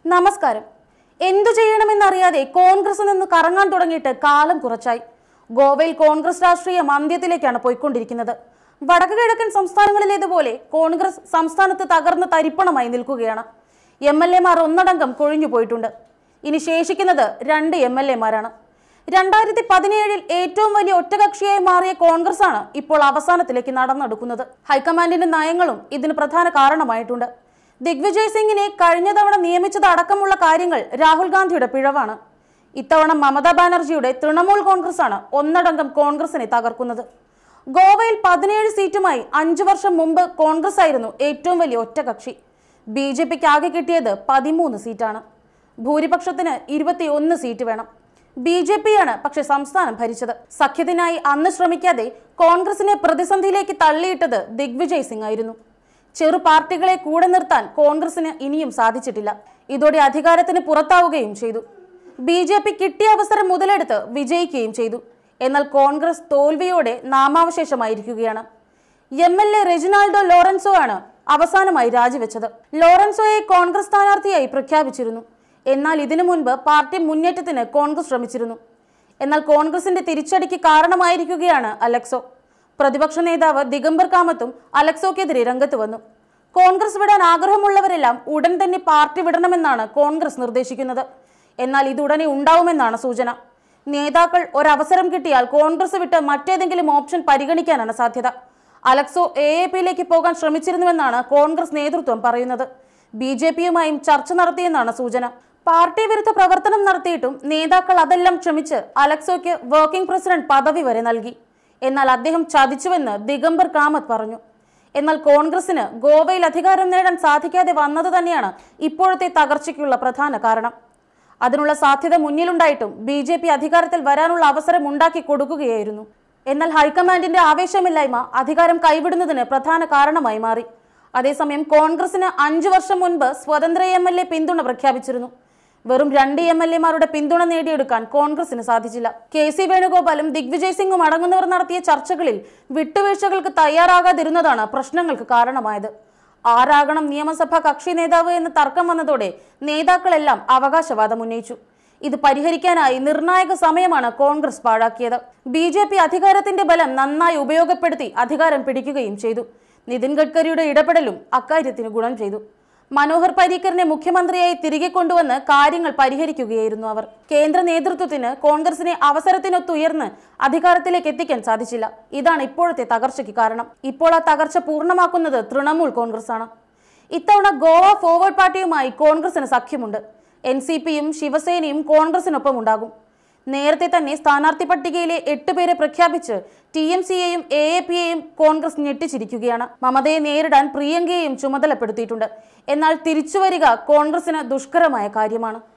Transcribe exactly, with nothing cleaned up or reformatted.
നമസ്കാരം. എന്തു ചെയ്യണമെന്നറിയാതെ കോൺഗ്രസിൽ നിന്ന് കറങ്ങാൻ തുടങ്ങിയിട്ട് കാലം കുറച്ചായി. ഗോവയിൽ കോൺഗ്രസ് രാഷ്ട്രീയം അന്ത്യത്തിലേക്കാണ് പോയിക്കൊണ്ടിരിക്കുന്നത്. വടക്കു കിഴക്കൻ സംസ്ഥാനങ്ങളിലേതുപോലെ കോൺഗ്രസ് സംസ്ഥാനത്ത് തകർന്ന് തരിപ്പണമായി നിൽക്കുകയാണ്. എം എൽ എമാർ ഒന്നടങ്കം കൊഴിഞ്ഞു പോയിട്ടുണ്ട്. ഇനി ശേഷിക്കുന്നത് രണ്ട് എം എൽ എമാരാണ്. രണ്ടായിരത്തി പതിനേഴിൽ ഏറ്റവും വലിയ ഒറ്റകക്ഷിയായി മാറിയ കോൺഗ്രസ് ആണ് ഇപ്പോൾ അവസാനത്തിലേക്ക് നടന്നെടുക്കുന്നത്. ഹൈക്കമാൻഡിന്റെ നയങ്ങളും ഇതിന് പ്രധാന കാരണമായിട്ടുണ്ട്. ദിഗ്വിജയ് സിംഗിനെ കഴിഞ്ഞ തവണ നിയമിച്ചത് അടക്കമുള്ള കാര്യങ്ങൾ രാഹുൽ ഗാന്ധിയുടെ പിഴവാണ്. ഇത്തവണ മമതാ ബാനർജിയുടെ തൃണമൂൽ കോൺഗ്രസ് ആണ് ഒന്നടങ്കം കോൺഗ്രസിനെ തകർക്കുന്നത്. ഗോവയിൽ പതിനേഴ് സീറ്റുമായി അഞ്ചു വർഷം മുമ്പ് കോൺഗ്രസ് ആയിരുന്നു ഏറ്റവും വലിയ ഒറ്റകക്ഷി. ബി ജെ പിക്ക് ആകെ കിട്ടിയത് പതിമൂന്ന് സീറ്റാണ്. ഭൂരിപക്ഷത്തിന് ഇരുപത്തി ഒന്ന് സീറ്റ് വേണം. ബി ജെ പിയാണ് പക്ഷെ സംസ്ഥാനം ഭരിച്ചത്. സഖ്യത്തിനായി അന്ന് ശ്രമിക്കാതെ കോൺഗ്രസിനെ പ്രതിസന്ധിയിലേക്ക് തള്ളിയിട്ടത് ദിഗ്വിജയ് സിംഗ് ആയിരുന്നു. ചെറു പാർട്ടികളെ കൂടെ നിർത്താൻ കോൺഗ്രസിന് ഇനിയും സാധിച്ചിട്ടില്ല. ഇതോടെ അധികാരത്തിന് പുറത്താവുകയും ചെയ്തു. ബി ജെ പി കിട്ടിയ അവസരം മുതലെടുത്ത് വിജയിക്കുകയും ചെയ്തു. എന്നാൽ കോൺഗ്രസ് തോൽവിയോടെ നാമാവശേഷമായിരിക്കുകയാണ്. M L A Reginaldo Lourenco ആണ് അവസാനമായി രാജിവെച്ചത്. ലോറൻസോയെ കോൺഗ്രസ് സ്ഥാനാർത്ഥിയായി പ്രഖ്യാപിച്ചിരുന്നു. എന്നാൽ ഇതിനു മുൻപ് പാർട്ടി മുന്നേറ്റത്തിന് കോൺഗ്രസ് ശ്രമിച്ചിരുന്നു. എന്നാൽ കോൺഗ്രസിന്റെ തിരിച്ചടിക്ക് കാരണമായിരിക്കുകയാണ് അലക്സോ. പ്രതിപക്ഷ നേതാവ് ദിഗംബർ കാമത്തും അലക്സോക്കെതിരെ രംഗത്ത് വന്നു. കോൺഗ്രസ് വിടാൻ ആഗ്രഹമുള്ളവരെല്ലാം ഉടൻ തന്നെ പാർട്ടി വിടണമെന്നാണ് കോൺഗ്രസ് നിർദ്ദേശിക്കുന്നത്. എന്നാൽ ഇത് ഉടനെ ഉണ്ടാവുമെന്നാണ് സൂചന. നേതാക്കൾ ഒരവസരം കിട്ടിയാൽ കോൺഗ്രസ് വിട്ട് മറ്റേതെങ്കിലും ഓപ്ഷൻ പരിഗണിക്കാനാണ് സാധ്യത. അലക്സോ എ എ പിയിലേക്ക് പോകാൻ ശ്രമിച്ചിരുന്നുവെന്നാണ് കോൺഗ്രസ് നേതൃത്വം പറയുന്നത്. ബി ജെ പിയുമായും ചർച്ച നടത്തിയെന്നാണ് സൂചന. പാർട്ടി വിരുദ്ധ പ്രവർത്തനം നടത്തിയിട്ടും നേതാക്കൾ അതെല്ലാം ക്ഷമിച്ച് അലക്സോയ്ക്ക് വർക്കിംഗ് പ്രസിഡന്റ് പദവി വരെ നൽകി. എന്നാൽ അദ്ദേഹം ചതിച്ചുവെന്ന് ദിഗംബർ കാമത്ത് പറഞ്ഞു. എന്നാൽ കോൺഗ്രസിന് ഗോവയിൽ അധികാരം നേടാൻ സാധിക്കാതെ വന്നത് തന്നെയാണ് ഇപ്പോഴത്തെ തകർച്ചയ്ക്കുള്ള പ്രധാന കാരണം. അതിനുള്ള സാധ്യത മുന്നിലുണ്ടായിട്ടും ബി ജെ പി അധികാരത്തിൽ വരാനുള്ള അവസരം ഉണ്ടാക്കി കൊടുക്കുകയായിരുന്നു. എന്നാൽ ഹൈക്കമാൻഡിന്റെ ആവേശമില്ലായ്മ അധികാരം കൈവിടുന്നതിന് പ്രധാന കാരണമായി മാറി. അതേസമയം കോൺഗ്രസിന് അഞ്ചു വർഷം മുൻപ് സ്വതന്ത്ര എം എൽ എ പിന്തുണ പ്രഖ്യാപിച്ചിരുന്നു. വെറും രണ്ട് എം എൽ എമാരുടെ പിന്തുണ നേടിയെടുക്കാൻ കോൺഗ്രസിന് സാധിച്ചില്ല. കെ സി വേണുഗോപാലും ദിഗ്വിജയ് സിംഗും അടങ്ങുന്നവർ നടത്തിയ ചർച്ചകളിൽ വിട്ടുവീഴ്ചകൾക്ക് തയ്യാറാകാതിരുന്നതാണ് പ്രശ്നങ്ങൾക്ക് കാരണമായത്. ആരാകണം നിയമസഭാ കക്ഷി നേതാവ് എന്ന തർക്കം വന്നതോടെ നേതാക്കളെല്ലാം അവകാശവാദം ഉന്നയിച്ചു. ഇത് പരിഹരിക്കാനായി നിർണായക സമയമാണ് കോൺഗ്രസ് പാഴാക്കിയത്. ബി ജെ പി അധികാരത്തിന്റെ ബലം നന്നായി ഉപയോഗപ്പെടുത്തി അധികാരം പിടിക്കുകയും ചെയ്തു. നിതിൻ ഗഡ്കരിയുടെ ഇടപെടലും അക്കാര്യത്തിന് ഗുണം ചെയ്തു. മനോഹർ പരീക്കറിനെ മുഖ്യമന്ത്രിയായി തിരികെ കൊണ്ടുവന്ന് കാര്യങ്ങൾ പരിഹരിക്കുകയായിരുന്നു അവർ. കേന്ദ്ര നേതൃത്വത്തിന് കോൺഗ്രസിനെ അവസരത്തിനൊത്തുയർന്ന് അധികാരത്തിലേക്ക് എത്തിക്കാൻ സാധിച്ചില്ല. ഇതാണ് ഇപ്പോഴത്തെ തകർച്ചയ്ക്ക് കാരണം. ഇപ്പോൾ ആ തകർച്ച പൂർണ്ണമാക്കുന്നത് തൃണമൂൽ കോൺഗ്രസ് ആണ്. ഇത്തവണ ഗോവ ഫോർവേഡ് പാർട്ടിയുമായി കോൺഗ്രസിന് സഖ്യമുണ്ട്. എൻ സി പിയും ശിവസേനയും കോൺഗ്രസിനൊപ്പം ഉണ്ടാകും. നേരത്തെ തന്നെ സ്ഥാനാർത്ഥി പട്ടികയിലെ എട്ട് പേരെ പ്രഖ്യാപിച്ച് ടി എം സിയെയും എ എ പിയെയും കോൺഗ്രസ് ഞെട്ടിച്ചിരിക്കുകയാണ്. മമതയെ നേരിടാൻ പ്രിയങ്കയെയും ചുമതലപ്പെടുത്തിയിട്ടുണ്ട്. എന്നാൽ തിരിച്ചുവരിക കോൺഗ്രസിന് ദുഷ്കരമായ കാര്യമാണ്.